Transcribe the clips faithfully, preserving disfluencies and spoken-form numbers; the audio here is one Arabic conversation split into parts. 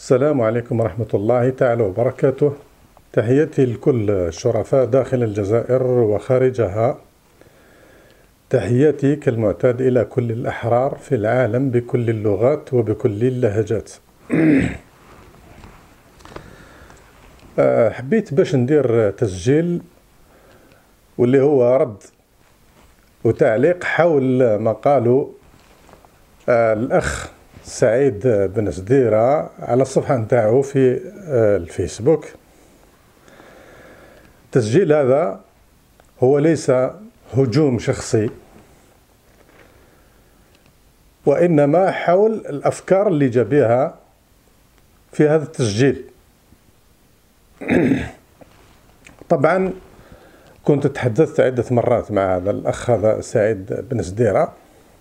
السلام عليكم ورحمة الله تعالى وبركاته. تحياتي لكل الشرفاء داخل الجزائر وخارجها. تحياتي كالمعتاد إلى كل الأحرار في العالم بكل اللغات وبكل اللهجات. حبيت باش ندير تسجيل واللي هو رد وتعليق حول ما قالوا الأخ سعيد بن سديرة على الصفحة نتاعو في الفيسبوك. التسجيل هذا هو ليس هجوم شخصي، وإنما حول الأفكار اللي جا بها في هذا التسجيل. طبعا كنت تحدثت عدة مرات مع هذا الأخ هذا سعيد بن سديرة،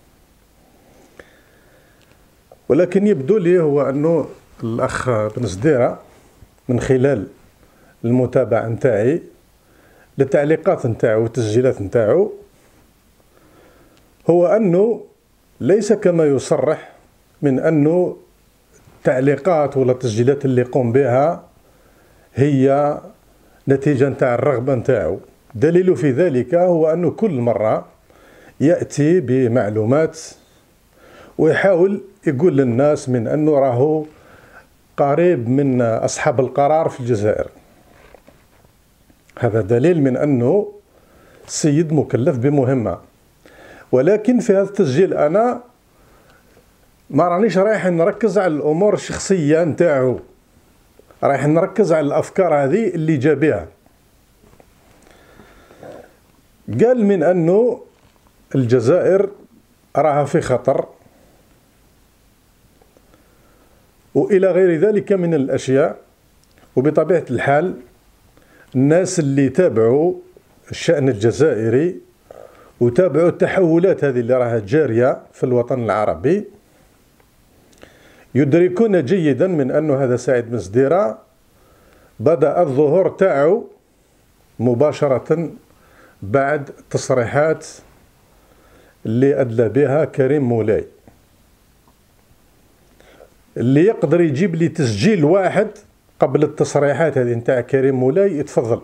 ولكن يبدو لي هو أنه الأخ بن سديرة من خلال المتابعة نتاعي للتعليقات نتاعو والتسجيلات نتاعو هو أنه ليس كما يصرح من أنه التعليقات ولا التسجيلات اللي يقوم بها هي نتيجة نتاع الرغبة نتاعو. دليل في ذلك هو أنه كل مرة يأتي بمعلومات ويحاول يقول للناس من أنه راهو قريب من أصحاب القرار في الجزائر. هذا دليل من أنه السيد مكلف بمهمة، ولكن في هذا التسجيل أنا ما رانيش رايح نركز على الأمور الشخصية نتاعو، رايح نركز على الأفكار هذه اللي جا بها. قال من أنه الجزائر راها في خطر وإلى غير ذلك من الأشياء، وبطبيعة الحال الناس اللي تابعوا الشأن الجزائري وتابعوا التحولات هذه اللي راها جارية في الوطن العربي يدركون جيدا من أنه هذا سعيد بن سديرة بدأ الظهور تاعو مباشرة بعد التصريحات اللي أدلى بها كريم مولاي. اللي يقدر يجيب لي تسجيل واحد قبل التصريحات هذه نتاع كريم مولاي يتفضل.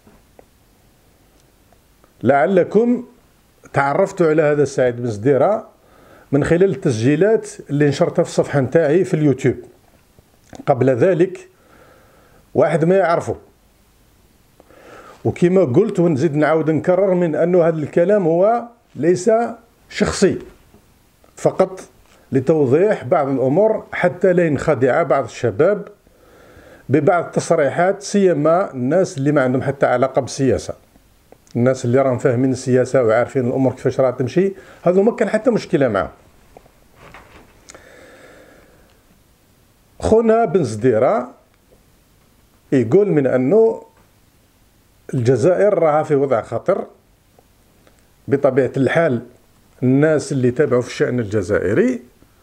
لعلكم تعرفتوا على هذا سعيد بن سديرة من خلال التسجيلات اللي نشرتها في الصفحة نتاعي في اليوتيوب. قبل ذلك واحد ما يعرفه، وكما قلت ونزيد نعاود نكرر من أنه هذا الكلام هو ليس شخصي، فقط لتوضيح بعض الأمور حتى لا ينخدع بعض الشباب ببعض التصريحات، سيما الناس اللي ما عندهم حتى علاقة بالسياسة. الناس اللي راهم فاهمين السياسة وعارفين الأمور كيفاش راها تمشي هذو ما كان حتى مشكلة معهم. خونا بن سديرة يقول من أنه الجزائر راها في وضع خطر. بطبيعة الحال الناس اللي تابعوا في الشأن الجزائري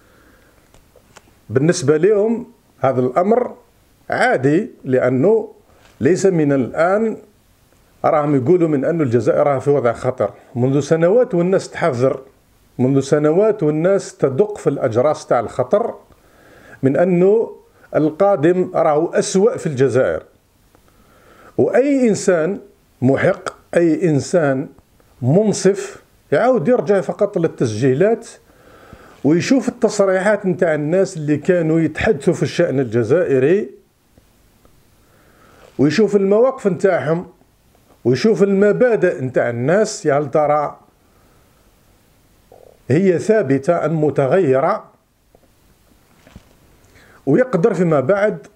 بالنسبة لهم هذا الأمر عادي، لأنه ليس من الآن راهم يقولوا من أن الجزائر راها في وضع خطر. منذ سنوات والناس تحذر، منذ سنوات والناس تدق في الأجراس تاع الخطر من أنه القادم راهو أسوأ في الجزائر. وأي إنسان محق، أي إنسان منصف يعاود يرجع فقط للتسجيلات ويشوف التصريحات نتاع الناس اللي كانوا يتحدثوا في الشأن الجزائري، ويشوف المواقف نتاعهم، ويشوف المبادئ نتاع الناس، يا هل ترى هي ثابتة أم متغيرة، ويقدر فيما بعد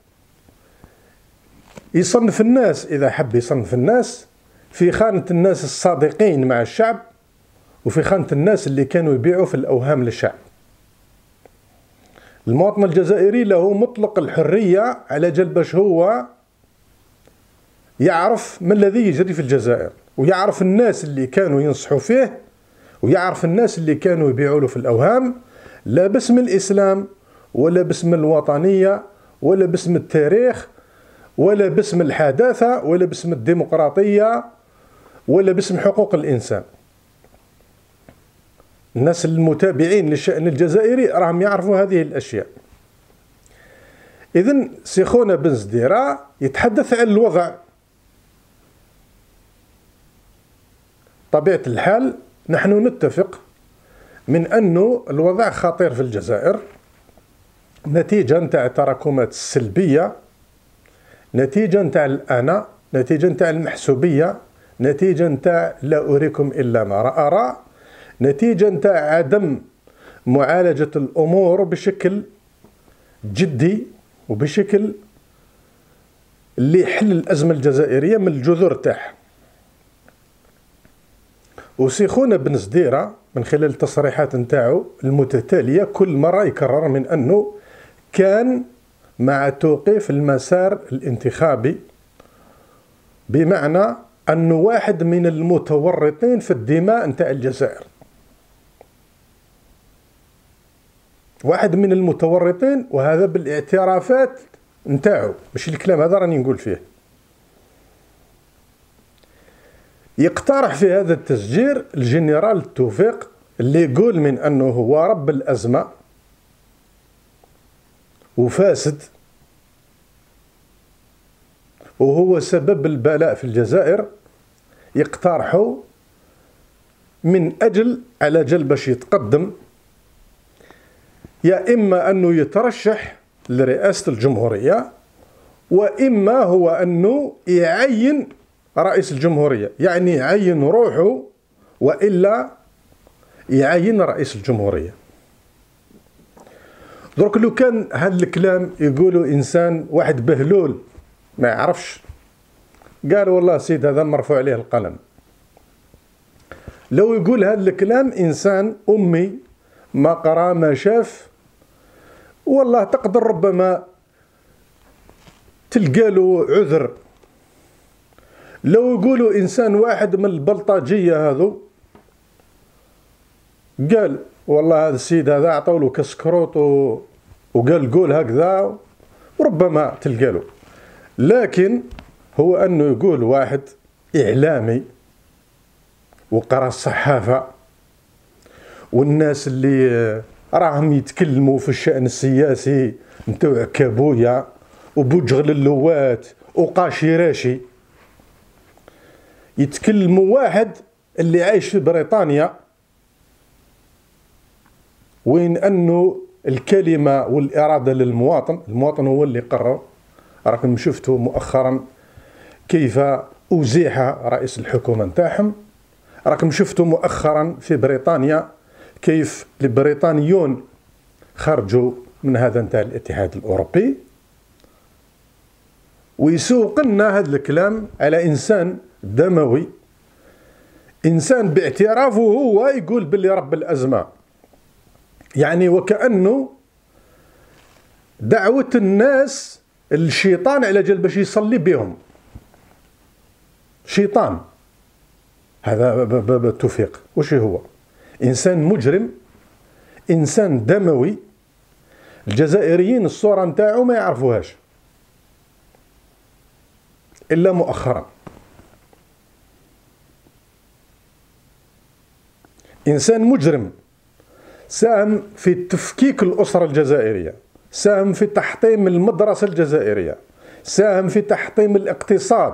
يصنف الناس إذا حب يصنف الناس في خانة الناس الصادقين مع الشعب وفي خانة الناس اللي كانوا يبيعوا في الأوهام للشعب. المواطن الجزائري له مطلق الحرية على جال باش هو يعرف ما الذي يجري في الجزائر، ويعرف الناس اللي كانوا ينصحوا فيه، ويعرف الناس اللي كانوا يبيعوا له في الأوهام، لا باسم الإسلام ولا باسم الوطنية ولا باسم التاريخ ولا باسم الحداثة ولا باسم الديمقراطية ولا باسم حقوق الإنسان. الناس المتابعين للشأن الجزائري راهم يعرفوا هذه الأشياء. إذن سي خونا بن زديرة يتحدث عن الوضع. طبيعة الحال نحن نتفق من أنه الوضع خطير في الجزائر نتيجة نتاع التراكمات السلبية، نتيجة نتاع الأنا، نتيجة نتاع المحسوبية، نتيجة نتاع لا أريكم إلا ما أرى، نتيجة نتاع عدم معالجة الأمور بشكل جدي وبشكل اللي يحل الأزمة الجزائرية من الجذور تاعها. وسي خونا بن زديرة من خلال التصريحات نتاعو المتتالية كل مرة يكرر من أنه كان مع توقيف المسار الانتخابي، بمعنى أنه واحد من المتورطين في الدماء نتاع الجزائر، واحد من المتورطين، وهذا بالاعترافات نتاعو، مش الكلام هذا راني نقول فيه. يقترح في هذا التسجير الجنرال توفيق اللي يقول من أنه هو رب الأزمة وفاسد وهو سبب البلاء في الجزائر، يقترحوا من أجل على جل باش يتقدم يا إما أنه يترشح لرئاسة الجمهورية، وإما هو أنه يعين رئيس الجمهورية، يعني يعين روحه وإلا يعين رئيس الجمهورية. درك لو كان هذا الكلام يقولوا إنسان واحد بهلول ما يعرفش، قال والله سيد هذا مرفوع عليه القلم. لو يقول هذا الكلام إنسان أمي ما قرأ ما شاف، والله تقدر ربما تلقى له عذر. لو يقولوا إنسان واحد من البلطجية هذو قال والله هذا السيد هذا عطوا له كسكروط وقال قول هكذا، وربما تلقى له. لكن هو أنه يقول واحد إعلامي وقرأ الصحافة والناس اللي راهم يتكلموا في الشأن السياسي نتوع كابويا وبوجغل اللوات وقاشي راشي، يتكلموا واحد اللي عايش في بريطانيا وين أنه الكلمة والإرادة للمواطن، المواطن هو اللي قرر. راكم شفتوا مؤخرا كيف أزيح رئيس الحكومة نتاعهم، راكم شفتوا مؤخرا في بريطانيا كيف البريطانيون خرجوا من هذا نتاع الاتحاد الأوروبي. ويسوق لنا هذا الكلام على إنسان دموي، إنسان باعترافه هو يقول باللي رب الأزمة، يعني وكأنه دعوة الناس الشيطان على جل باش يصلي بهم. شيطان هذا بالتوفيق وش هو؟ إنسان مجرم، إنسان دموي. الجزائريين الصورة نتاعو ما يعرفوهاش إلا مؤخرا. إنسان مجرم ساهم في تفكيك الأسرة الجزائرية، ساهم في تحطيم المدرسة الجزائرية، ساهم في تحطيم الاقتصاد،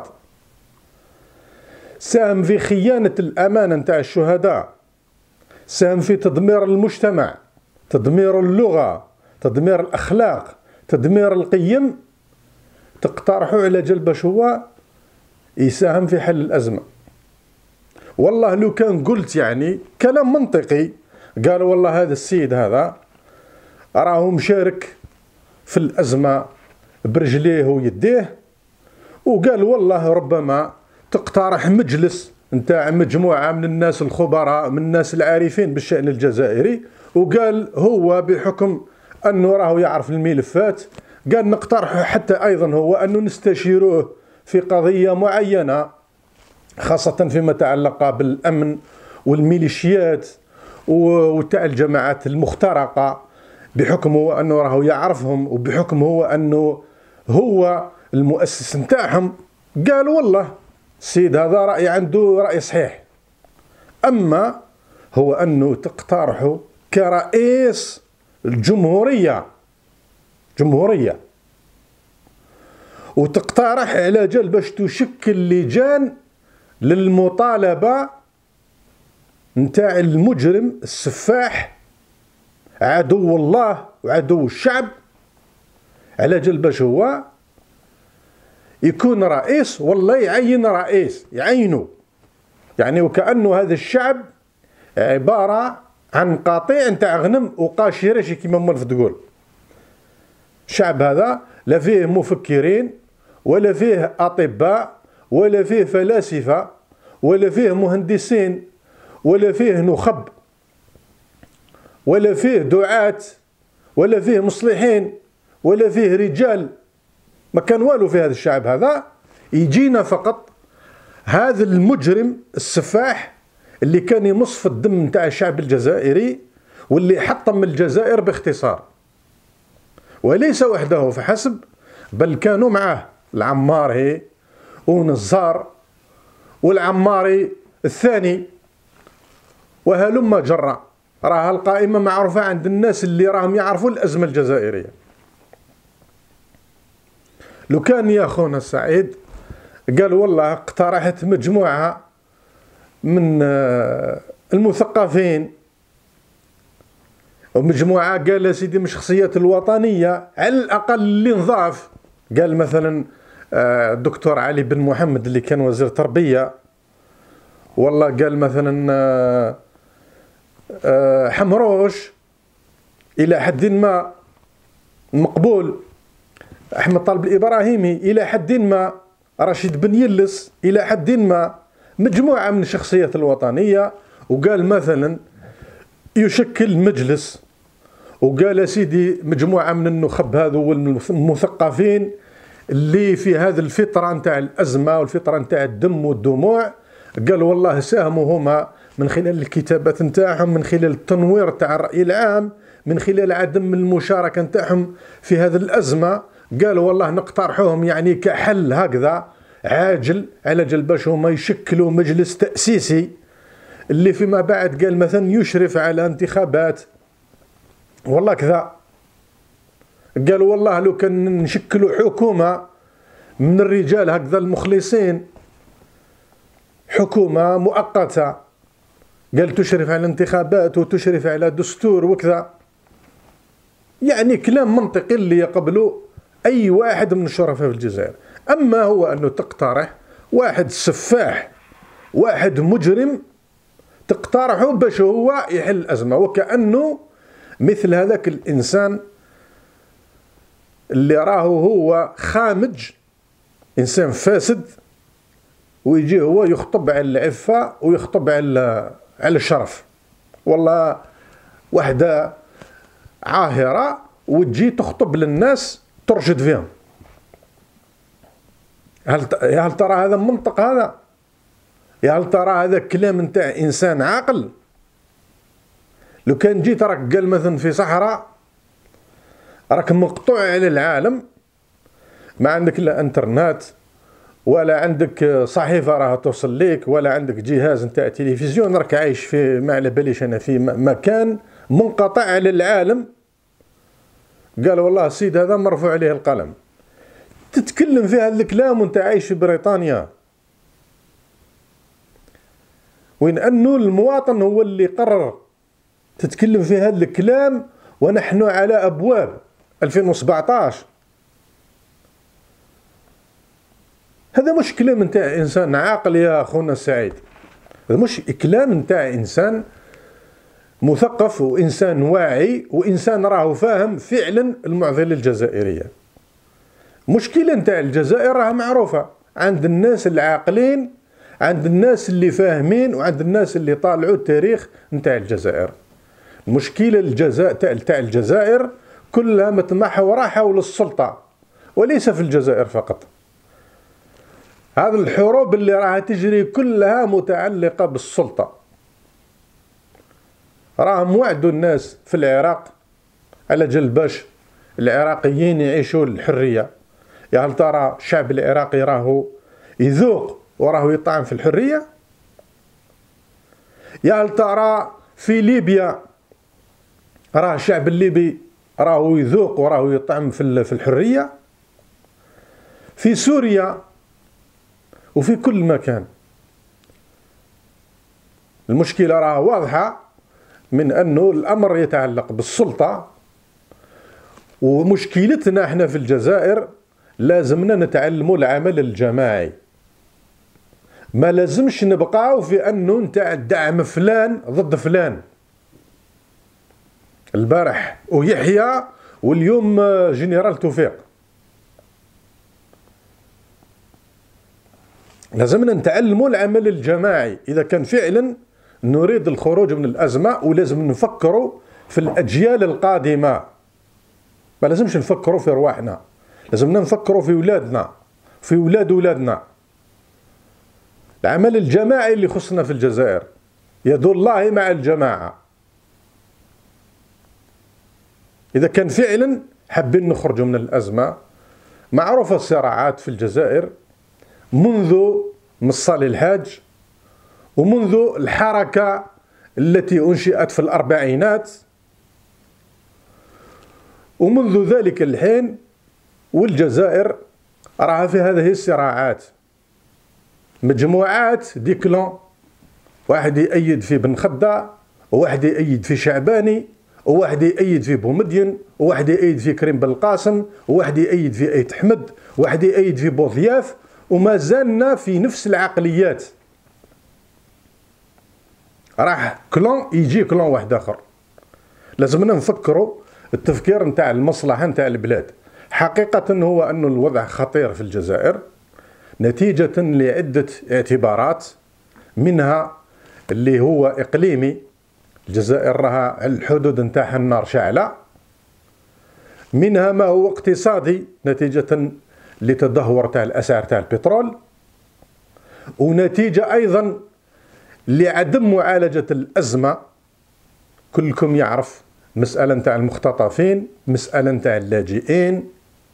ساهم في خيانة الأمانة نتاع الشهداء، ساهم في تدمير المجتمع، تدمير اللغة، تدمير الأخلاق، تدمير القيم. تقترحوا على جل باش هو يساهم في حل الأزمة. والله لو كان قلت يعني كلام منطقي، قالوا والله هذا السيد هذا راه مشارك في الأزمة برجليه ويديه، وقال والله ربما تقترح مجلس نتاع مجموعة من الناس الخبراء من الناس العارفين بالشأن الجزائري، وقال هو بحكم أنه راه يعرف الملفات قال نقترح حتى أيضا هو أنه نستشيروه في قضية معينة خاصة فيما يتعلق بالأمن والميليشيات وتاع الجماعات المخترقة، بحكم هو أنه راه يعرفهم وبحكم هو أنه هو المؤسس نتاعهم. قال والله السيد هذا رأي عنده رأي صحيح. أما هو أنه تقترحه كرئيس الجمهورية، جمهورية وتقترح على جال باش تشكل لجان للمطالبة نتاع المجرم السفاح عدو الله وعدو الشعب، على جال باش هو يكون رئيس، والله يعين رئيس يعينه، يعني وكأنه هذا الشعب عبارة عن قطيع نتاع غنم وقاشيرش كيما مولف تقول. الشعب هذا لا فيه مفكرين ولا فيه أطباء ولا فيه فلاسفة ولا فيه مهندسين ولا فيه نخب ولا فيه دعاة ولا فيه مصلحين ولا فيه رجال، ما كان والو في هذا الشعب هذا. يجينا فقط هذا المجرم السفاح اللي كان يمص في الدم نتاع الشعب الجزائري واللي حطم الجزائر باختصار، وليس وحده فحسب، بل كانوا معه العماري ونزار والعماري الثاني وهلم جرى. راها القائمة معروفة عند الناس اللي راهم يعرفوا الأزمة الجزائرية. لو كان يا خونا سعيد قال والله اقترحت مجموعة من المثقفين ومجموعة قال سيدي من الشخصيات الوطنية على الأقل اللي نضاف، قال مثلا الدكتور علي بن محمد اللي كان وزير تربية، والله قال مثلا حمروش إلى حد ما مقبول، أحمد طالب الإبراهيمي إلى حد ما، رشيد بن يلس إلى حد ما، مجموعة من الشخصيات الوطنية. وقال مثلا يشكل مجلس، وقال سيدي مجموعة من النخب هذو والمثقفين اللي في هذه الفترة نتاع الأزمة والفترة نتاع الدم والدموع، قال والله ساهموا هما من خلال الكتابات نتاعهم، من خلال التنوير تاع الرأي العام، من خلال عدم المشاركة نتاعهم في هذه الأزمة. قالوا والله نقترحوهم يعني كحل هكذا عاجل على جال باش هما يشكلوا مجلس تأسيسي اللي فيما بعد قال مثلا يشرف على انتخابات والله كذا. قالوا والله لو كان نشكلوا حكومة من الرجال هكذا المخلصين، حكومة مؤقتة قال تشرف على الانتخابات وتشرف على دستور وكذا، يعني كلام منطقي اللي يقبله أي واحد من الشرفاء في الجزائر. أما هو أنه تقترح واحد سفاح واحد مجرم تقترحه باش هو يحل الأزمة، وكأنه مثل هذاك الإنسان اللي راهو هو خامج إنسان فاسد ويجي هو يخطب على العفة ويخطب على على الشرف. والله وحدة عاهرة وتجي تخطب للناس ترشد فيهم. هل هل ترى هذا منطق؟ هذا هل ترى هذا كلام نتاع إنسان عاقل؟ لو كان جيت راك قال مثلا في صحراء راك مقطوع على العالم، ما عندك لا انترنت ولا عندك صحيفة راها توصل ليك ولا عندك جهاز نتاع تلفزيون، راك عايش في ما على باليش أنا في مكان منقطع على العالم. قال والله السيد هذا مرفوع عليه القلم، تتكلم في هذا الكلام وانت عايش في بريطانيا، وين أنه المواطن هو اللي قرر تتكلم في هذا الكلام ونحن على أبواب ألفين وسبعطاش. هذا مش كلام نتاع إنسان عاقل يا أخونا السعيد، هذا مش كلام نتاع إنسان مثقف وإنسان واعي وإنسان راهو فاهم فعلا المعضلة الجزائرية. مشكلة نتاع الجزائر راها معروفة عند الناس العاقلين، عند الناس اللي فاهمين، وعند الناس اللي طالعوا التاريخ نتاع الجزائر. المشكلة الجزاء تاع الجزائر كلها متمحورة حول السلطة، وليس في الجزائر فقط. هذه الحروب اللي راها تجري كلها متعلقة بالسلطة. راهم وعدوا الناس في العراق على جال باش العراقيين يعيشوا الحرية. يا هل ترى الشعب العراقي راهو يذوق وراهو يطعم في الحرية؟ يا هل ترى في ليبيا راه الشعب الليبي راهو يذوق وراهو يطعم في في الحرية؟ في سوريا وفي كل مكان. المشكلة راه واضحة من أنه الأمر يتعلق بالسلطة، ومشكلتنا احنا في الجزائر لازمنا نتعلموا العمل الجماعي. ما لازمش نبقاو في أنه نتاع دعم فلان ضد فلان. البارح ويحيى واليوم جنرال توفيق. لازمنا نتعلموا العمل الجماعي إذا كان فعلا نريد الخروج من الأزمة، ولازم نفكروا في الأجيال القادمة. ما لازمش نفكروا في رواحنا، لازمنا نفكروا في ولادنا، في ولاد ولادنا. العمل الجماعي اللي خصنا في الجزائر، يد الله مع الجماعة. إذا كان فعلا حابين نخرجوا من الأزمة. معروفة الصراعات في الجزائر منذ مصالي الحاج، ومنذ الحركة التي أنشئت في الأربعينات، ومنذ ذلك الحين والجزائر راها في هذه الصراعات. مجموعات ديكلون، واحد يأيد في بن خدة، وواحد يأيد في شعباني، وواحد يأيد في بومدين، وواحد يأيد في كريم بن القاسم، وواحد يأيد في أيت أحمد، وواحد يأيد في بوضياف، وما زالنا في نفس العقليات. راح كلون يجي كلون واحد آخر. لازمنا نفكروا التفكير نتاع المصلحة نتاع البلاد. حقيقة هو أن الوضع خطير في الجزائر نتيجة لعدة اعتبارات، منها اللي هو إقليمي. الجزائر راها الحدود نتاعها النار شاعلة. منها ما هو اقتصادي نتيجة لتدهور تاع الأسعار تاع البترول، ونتيجة أيضا لعدم معالجة الأزمة. كلكم يعرف مسألة نتاع المختطفين، مسألة نتاع اللاجئين،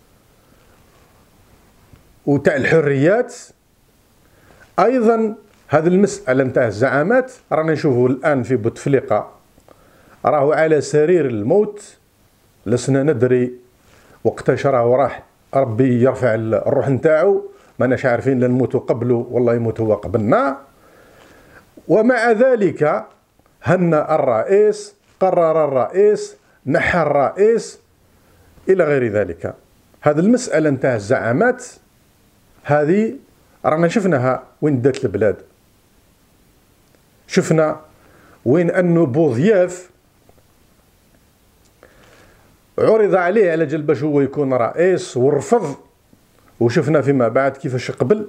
وتاع الحريات. أيضا هذه المسألة نتاع الزعامات رانا نشوفه الآن في بوتفليقة، راهو على سرير الموت، لسنا ندري وقتاش راهو راح. ربي يرفع الروح نتاعو، ماناش عارفين لا نموتوا قبله والله يموت هو قبلنا. ومع ذلك هنأ الرئيس، قرر الرئيس، نحى الرئيس، إلى غير ذلك. هذه المسألة نتاع الزعامات هذه رانا شفناها وين دات البلاد. شفنا وين أنه بوضياف عرض عليه على جال باش هو يكون رئيس ورفض، وشفنا فيما بعد كيفاش قبل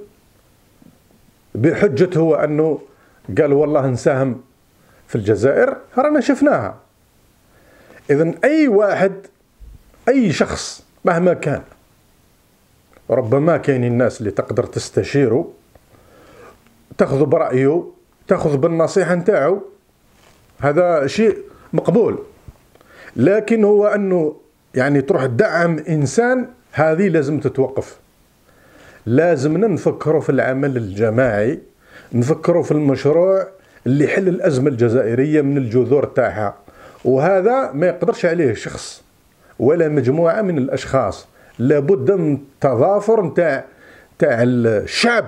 بحجة هو أنه قال والله نساهم في الجزائر. رانا شفناها. إذن أي واحد، أي شخص مهما كان، ربما كاين الناس اللي تقدر تستشيره، تاخذ برأيه، تاخذ بالنصيحة نتاعو، هذا شيء مقبول. لكن هو أنه يعني تروح تدعم إنسان، هذه لازم تتوقف. لازمنا نفكروا في العمل الجماعي، نفكروا في المشروع اللي يحل الأزمة الجزائرية من الجذور تاعها. وهذا ما يقدرش عليه شخص ولا مجموعة من الأشخاص، لابد من تضافر نتاع تاع الشعب.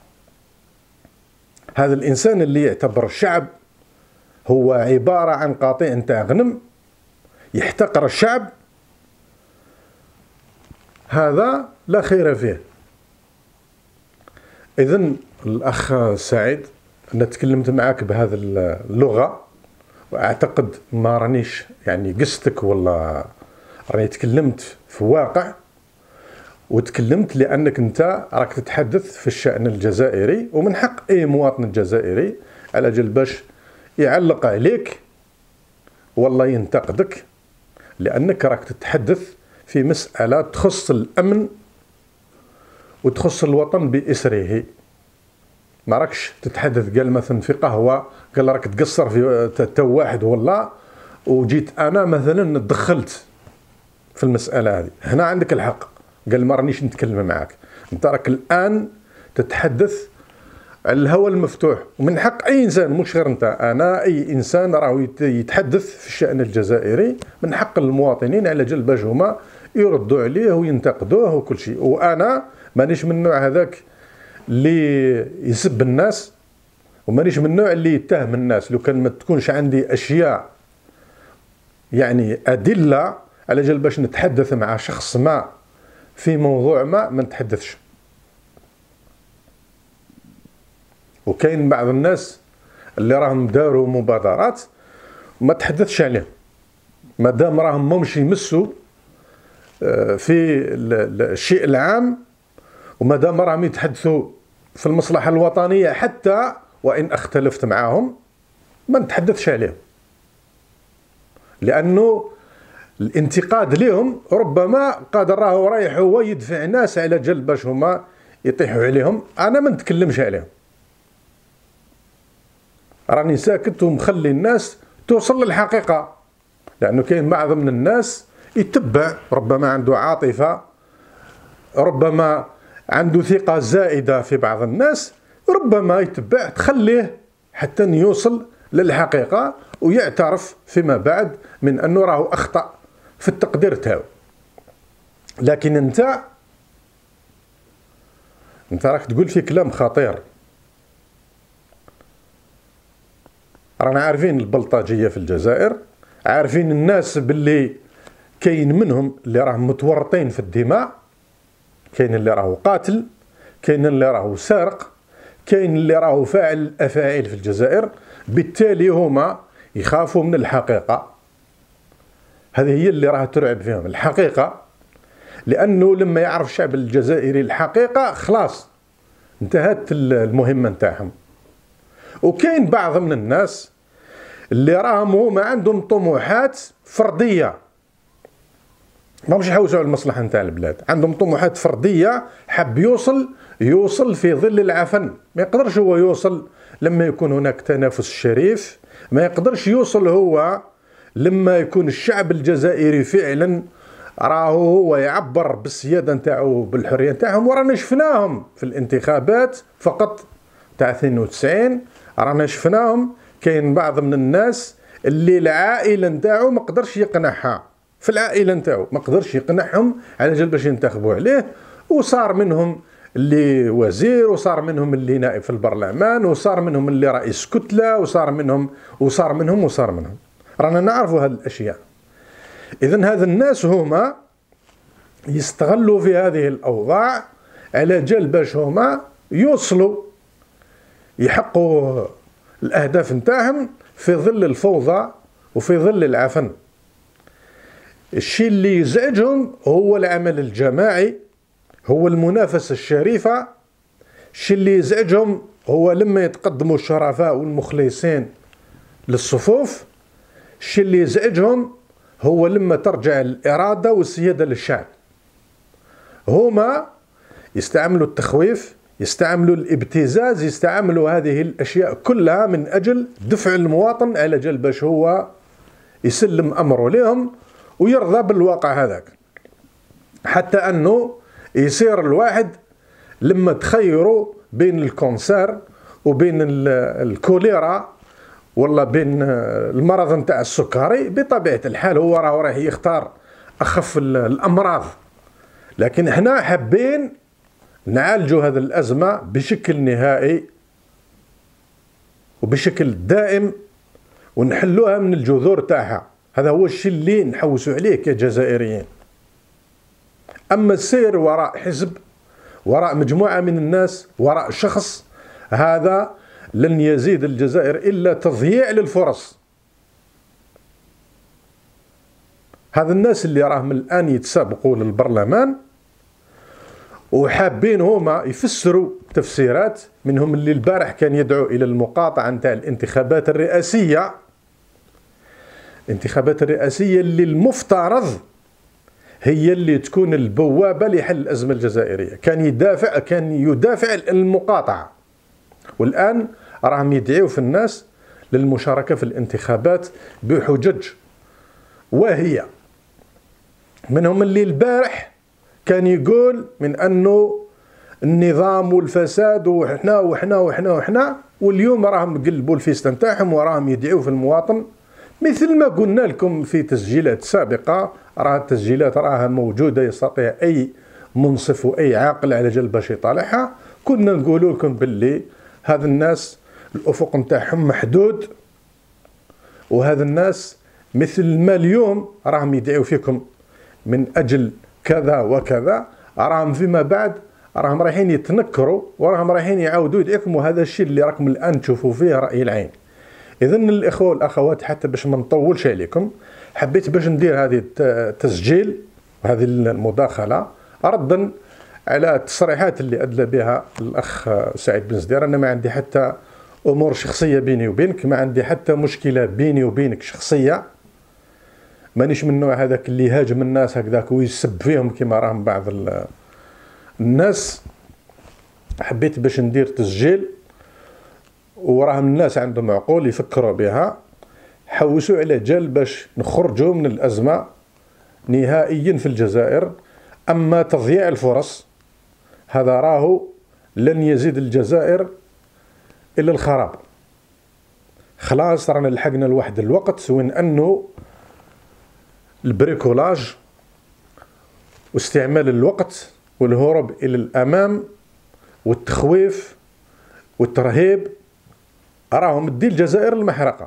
هذا الإنسان اللي يعتبر الشعب هو عبارة عن قطيع نتاع غنم، يحتقر الشعب، هذا لا خير فيه. إذن الأخ سعيد، أنا تكلمت معك بهذه اللغة، وأعتقد ما رانيش يعني قستك، ولا راني تكلمت في واقع، وتكلمت لأنك أنت راك تتحدث في الشأن الجزائري، ومن حق أي مواطن جزائري على جال باش يعلق عليك والله ينتقدك، لأنك راك تتحدث في مسألة تخص الأمن وتخص الوطن بإسره. ما راكش تتحدث قال مثلا في قهوة قال راك تقصر في تو واحد والله، وجيت أنا مثلا تدخلت في المسألة هذه. هنا عندك الحق، قال ما رانيش نتكلم معك. أنت راك الآن تتحدث على الهواء المفتوح، ومن حق اي انسان مش غير انت انا، اي انسان راه يتحدث في الشان الجزائري، من حق المواطنين على جال باش هما يردوا عليه وينتقدوه وكل شيء. وانا مانيش من النوع هذاك اللي يسب الناس، ومانيش من النوع اللي يتهم الناس. لو كان ما تكونش عندي اشياء يعني ادله على جال باش نتحدث مع شخص ما في موضوع ما ما نتحدثش. وكاين بعض الناس اللي راهم داروا مبادرات وما تحدثش عليهم، مادام راهم ماهمش يمسوا في الشيء العام، ومادام راهم يتحدثوا في المصلحة الوطنية حتى وإن اختلفت معاهم ما نتحدثش عليهم، لأنه الانتقاد لهم ربما قادر راهو رايح هو يدفع ناس على جال باش هما يطيحوا عليهم. أنا ما نتكلمش عليهم، راني ساكت ومخلي الناس توصل للحقيقة، لأنه كاين بعض من الناس يتبع، ربما عنده عاطفة، ربما عنده ثقة زائدة في بعض الناس، ربما يتبع تخليه حتى يوصل للحقيقة ويعترف فيما بعد من أنه راه أخطأ في التقدير تاعو. لكن أنت أنت راك تقول في كلام خطير. رانا عارفين البلطجية في الجزائر، عارفين الناس باللي كاين منهم اللي راهم متورطين في الدماء، كاين اللي راهو قاتل، كاين اللي راهو سارق، كاين اللي راهو فاعل الافاعيل في الجزائر. بالتالي هما يخافوا من الحقيقة، هذه هي اللي راها ترعب فيهم الحقيقة، لأنه لما يعرف الشعب الجزائري الحقيقة خلاص انتهت المهمة نتاعهم. وكاين بعض من الناس اللي راهم هما عندهم طموحات فردية، ماهمش يحوسوا على المصلحة نتاع البلاد، عندهم طموحات فردية، حب يوصل يوصل في ظل العفن. ما يقدرش هو يوصل لما يكون هناك تنافس شريف، ما يقدرش يوصل هو لما يكون الشعب الجزائري فعلا راهو هو يعبر بالسيادة نتاعو بالحرية نتاعهم. ورانا شفناهم في الانتخابات فقط تاع اثنين وتسعين، رانا شفناهم كاين بعض من الناس اللي العائلة نتاعو ما قدرش يقنعها، في العائلة نتاعو ما قدرش يقنعهم على جال باش ينتخبوا عليه، وصار منهم اللي وزير، وصار منهم اللي نائب في البرلمان، وصار منهم اللي رئيس كتلة، وصار منهم وصار منهم وصار منهم. رانا نعرفوا هذه الأشياء. إذن هذا الناس هما يستغلوا في هذه الأوضاع على جال باش هما يوصلوا يحققوا الأهداف نتاعهم في ظل الفوضى وفي ظل العفن. الشيء اللي يزعجهم هو العمل الجماعي، هو المنافسة الشريفة. الشيء اللي يزعجهم هو لما يتقدموا الشرفاء والمخلصين للصفوف. الشيء اللي يزعجهم هو لما ترجع الإرادة والسيادة للشعب. هما يستعملوا التخويف، يستعملوا الابتزاز، يستعملوا هذه الأشياء كلها من أجل دفع المواطن على جال باش هو يسلم أمره لهم ويرضى بالواقع هذاك، حتى أنه يصير الواحد لما تخيروا بين الكونسير وبين الكوليرا ولا بين المرض نتاع السكري، بطبيعة الحال هو راه راح يختار أخف الأمراض. لكن احنا حابين نعالجوا هذه الأزمة بشكل نهائي وبشكل دائم ونحلوها من الجذور تاعها. هذا هو الشيء اللي نحوسوا عليه كجزائريين. أما السير وراء حزب، وراء مجموعة من الناس، وراء شخص، هذا لن يزيد الجزائر إلا تضييع للفرص. هذا الناس اللي راهم الآن يتسابقوا للبرلمان وحابين هما يفسروا تفسيرات، منهم اللي البارح كان يدعو إلى المقاطعة نتاع الانتخابات الرئاسية، الانتخابات الرئاسية اللي المفترض هي اللي تكون البوابة لحل الأزمة الجزائرية. كان يدافع كان يدافع المقاطعة، والآن راهم يدعيوا في الناس للمشاركة في الانتخابات بحجج واهية. منهم اللي البارح كان يقول من أنه النظام والفساد وحنا وحنا وحنا وحنا، واليوم راهم قلبوا الفيستا نتاعهم وراهم يدعوا في المواطن. مثل ما قلنا لكم في تسجيلات سابقة، راه التسجيلات راها موجودة، يستطيع أي منصف وأي عاقل على جال باش يطالعها. كنا نقولوا لكم باللي هذا الناس الأفق نتاعهم محدود، وهذا الناس مثل ما اليوم راهم يدعوا فيكم من أجل كذا وكذا، راهم فيما بعد راهم رايحين يتنكروا وراهم رايحين يعاودوا يدعيكم، وهذا الشيء اللي راكم الآن تشوفوا فيه رأي العين. إذن الإخوة والأخوات، حتى باش ما نطولش عليكم، حبيت باش ندير هذه التسجيل وهذه المداخلة ردا على التصريحات اللي أدلى بها الأخ سعيد بن زدير. أنا ما عندي حتى أمور شخصية بيني وبينك، ما عندي حتى مشكلة بيني وبينك شخصية، مانيش من النوع هذاك اللي يهاجم الناس هكذاك ويسب فيهم كما راهم بعض الناس. حبيت باش ندير تسجيل، وراهم الناس عندهم عقول يفكروا بها، حوسوا على جال باش نخرجوا من الأزمة نهائيا في الجزائر. أما تضييع الفرص هذا راهو لن يزيد الجزائر إلا الخراب. خلاص رانا لحقنا لواحد الوقت وين أنه البريكولاج واستعمال الوقت والهروب إلى الأمام والتخويف والترهيب راهم مدي الجزائر المحرقة.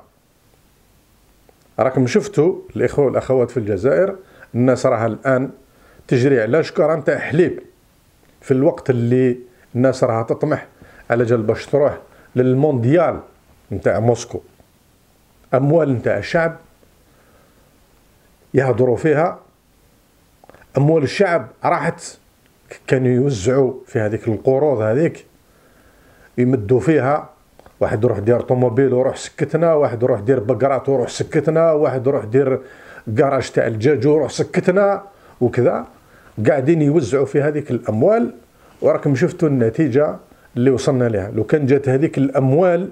راكم شفتوا الإخوة والأخوات في الجزائر، الناس راها الآن تجري على شكارة نتاع حليب، في الوقت اللي الناس راها تطمح على جال باش تروح للمونديال نتاع موسكو. أموال نتاع الشعب يهضروا فيها، أموال الشعب راحت، كانوا يوزعوا في هذيك القروض هذيك يمدوا فيها، واحد يروح دير طوموبيل وروح سكتنا، واحد يروح دير بقرات وروح سكتنا، واحد يروح دير كراج تاع الدجاج وروح سكتنا وكذا، قاعدين يوزعوا في هذيك الأموال. وراكم شفتوا النتيجة اللي وصلنا لها. لو كان جات هذيك الأموال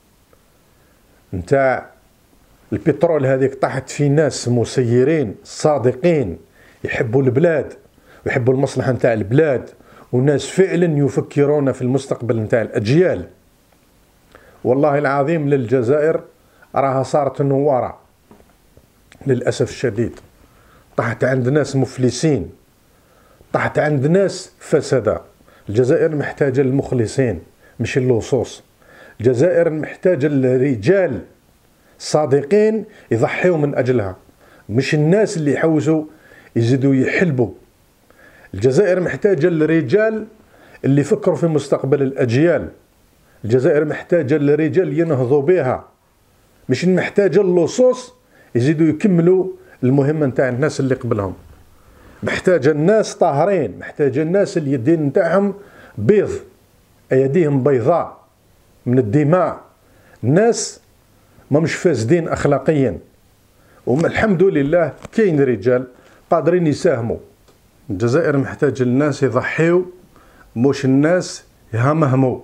نتاع البترول هذيك طاحت في ناس مسيرين صادقين يحبوا البلاد ويحبوا المصلحة نتاع البلاد، وناس فعلا يفكرون في المستقبل نتاع الأجيال، والله العظيم للجزائر راها صارت نوارة للأسف الشديد. طاحت عند ناس مفلسين، طاحت عند ناس فسدة. الجزائر محتاجة المخلصين مش اللصوص. الجزائر محتاجة الرجال صادقين يضحيوا من أجلها، مش الناس اللي يحوزوا يزيدوا يحلبوا. الجزائر محتاجة الرجال اللي يفكروا في مستقبل الأجيال. الجزائر محتاجة الرجال ينهضوا بها، مش محتاجة اللصوص يزيدوا يكملوا المهمة نتاع الناس اللي قبلهم. محتاجة الناس طاهرين، محتاجة الناس اليدين نتاعهم بيض، أيديهم بيضاء من الدماء، ناس ما مش فاسدين أخلاقيا. والحمد لله كاين رجال قادرين يساهموا. الجزائر محتاجة الناس يضحيوا، مش الناس يهمهموا.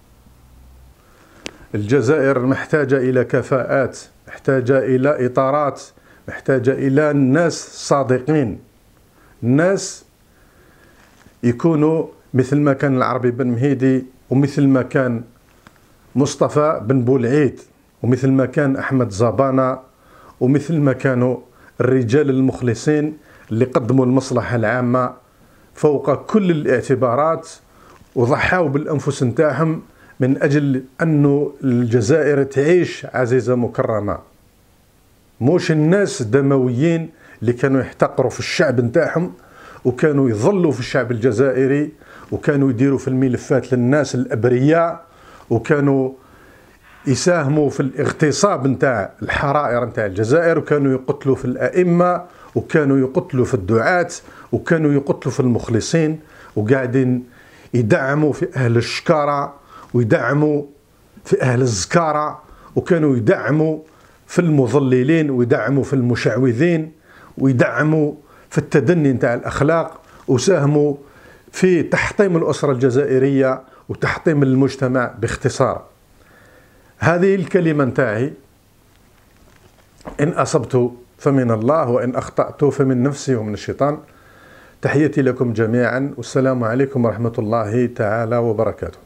الجزائر محتاجة إلى كفاءات، محتاجة إلى إطارات، محتاجة إلى ناس صادقين، ناس يكونوا مثل ما كان العربي بن مهيدي، ومثل ما كان مصطفى بن بولعيد، ومثل ما كان أحمد زبانة، ومثل ما كانوا الرجال المخلصين اللي قدموا المصلحة العامة فوق كل الاعتبارات، وضحاوا بالأنفس نتاعهم من أجل أنه الجزائر تعيش عزيزة مكرمة. موش الناس دمويين اللي كانوا يحتقروا في الشعب نتاعهم، وكانوا يظلوا في الشعب الجزائري، وكانوا يديروا في الملفات للناس الأبرياء، وكانوا يساهموا في الاغتصاب نتاع الحرائر نتاع الجزائر، وكانوا يقتلوا في الأئمة، وكانوا يقتلوا في الدعاة، وكانوا يقتلوا في المخلصين، وقاعدين يدعموا في أهل الشكارة، ويدعموا في أهل الزكارة، وكانوا يدعموا في المضللين، ويدعموا في المشعوذين، ويدعموا في التدني نتاع الأخلاق، وساهموا في تحطيم الأسرة الجزائرية وتحطيم المجتمع باختصار. هذه الكلمة نتاعي، إن أصبت فمن الله وإن أخطأت فمن نفسي ومن الشيطان. تحياتي لكم جميعا، والسلام عليكم ورحمة الله تعالى وبركاته.